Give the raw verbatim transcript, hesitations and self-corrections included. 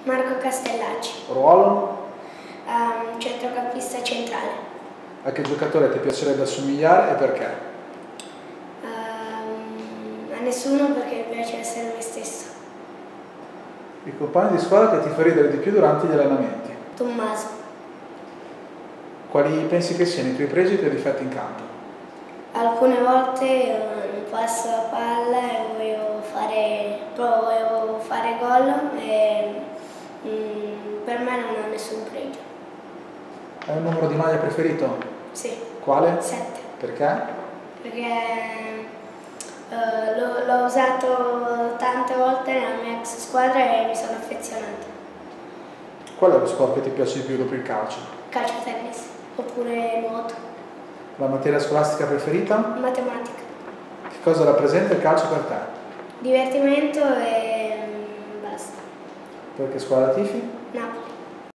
Marco Castellacci, Ruolo? um, centrocampista centrale. A che giocatore ti piacerebbe assomigliare e perché? Um, a nessuno, perché mi piace essere me stesso. Il compagno di squadra che ti fa ridere di più durante gli allenamenti? Tommaso. Quali pensi che siano i tuoi pregi e i tuoi difetti in campo? Alcune volte io non passo la palla e voglio fare, però voglio fare gol e mm, per me non ho nessun pregio. Hai un numero di maglia preferito? Sì. Quale? Sette. Perché? Perché uh, l'ho usato tante volte nella mia ex squadra e mi sono affezionata. Qual è lo sport che ti piace di più dopo il calcio? Calcio tennis, oppure nuoto. La materia scolastica preferita? Matematica. Che cosa rappresenta il calcio per te? Divertimento e mm, basta. Per che squadra tifi? Napoli.